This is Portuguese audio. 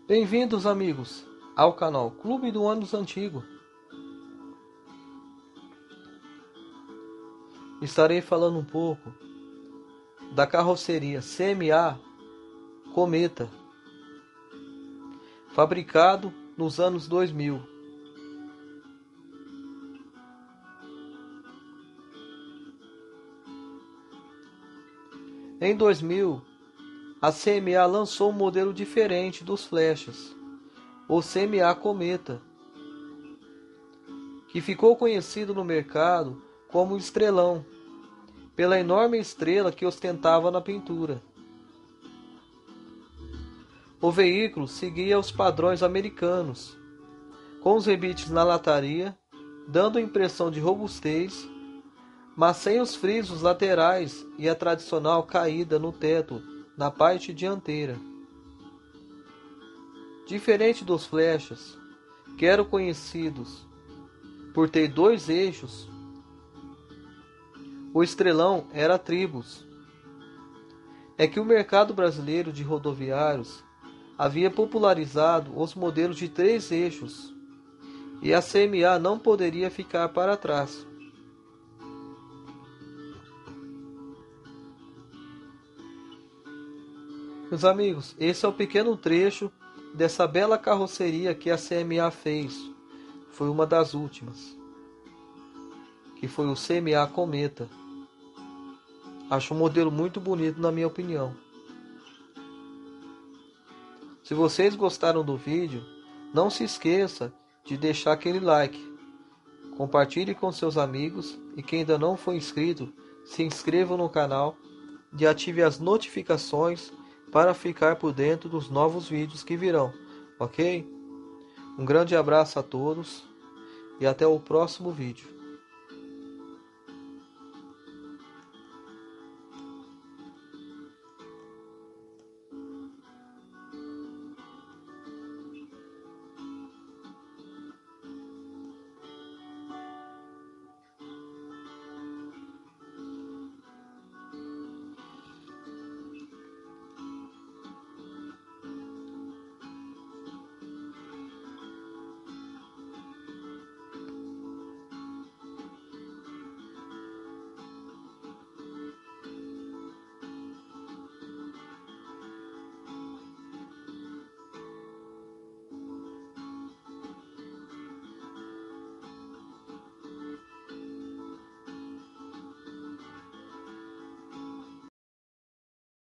Bem-vindos, amigos, ao canal Clube do Ônibus Antigo. Estarei falando um pouco da carroceria CMA Cometa, fabricado nos anos 2000. Em 2000, a CMA lançou um modelo diferente dos Flechas, o CMA Cometa, que ficou conhecido no mercado como Estrelão, pela enorme estrela que ostentava na pintura. O veículo seguia os padrões americanos, com os rebites na lataria, dando a impressão de robustez, mas sem os frisos laterais e a tradicional caída no teto na parte dianteira. Diferente dos Flechas, que eram conhecidos por ter dois eixos, o Estrelão era tribos. É que o mercado brasileiro de rodoviários havia popularizado os modelos de 3 eixos, e a CMA não poderia ficar para trás. Meus amigos, esse é o pequeno trecho dessa bela carroceria que a CMA fez. Foi uma das últimas, que foi o CMA Cometa. Acho um modelo muito bonito, na minha opinião. Se vocês gostaram do vídeo, não se esqueça de deixar aquele like. Compartilhe com seus amigos e quem ainda não foi inscrito, se inscreva no canal e ative as notificações para ficar por dentro dos novos vídeos que virão, ok? Um grande abraço a todos e até o próximo vídeo.